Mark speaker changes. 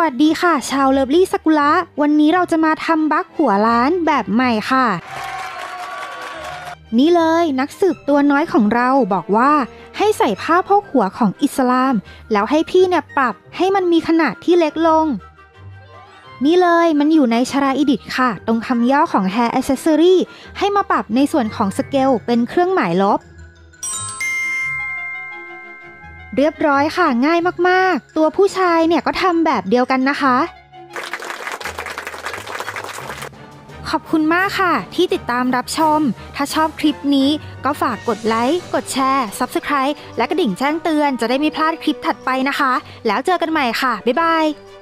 Speaker 1: วัสดีค่ะชาวเลิฟลี่ซากุระวันนี้เราจะมาทำบัคหัวล้านแบบใหม่ค่ะนี่เลยนักสืบตัวน้อยของเราบอกว่าให้ใส่ผ้าโพกหัวของอิสลามแล้วให้พี่เนี่ยปรับให้มันมีขนาดที่เล็กลงนี่เลยมันอยู่ในชาราอิดิตค่ะตรงคำย่อของ Hair Accessory ให้มาปรับในส่วนของสเกลเป็นเครื่องหมายลบเรียบร้อยค่ะง่ายมากๆตัวผู้ชายเนี่ยก็ทำแบบเดียวกันนะคะขอบคุณมากค่ะที่ติดตามรับชมถ้าชอบคลิปนี้ก็ฝากกดไลค์กดแชร์ Subscribe และกระดิ่งแจ้งเตือนจะได้ไม่พลาดคลิปถัดไปนะคะแล้วเจอกันใหม่ค่ะบ๊ายบาย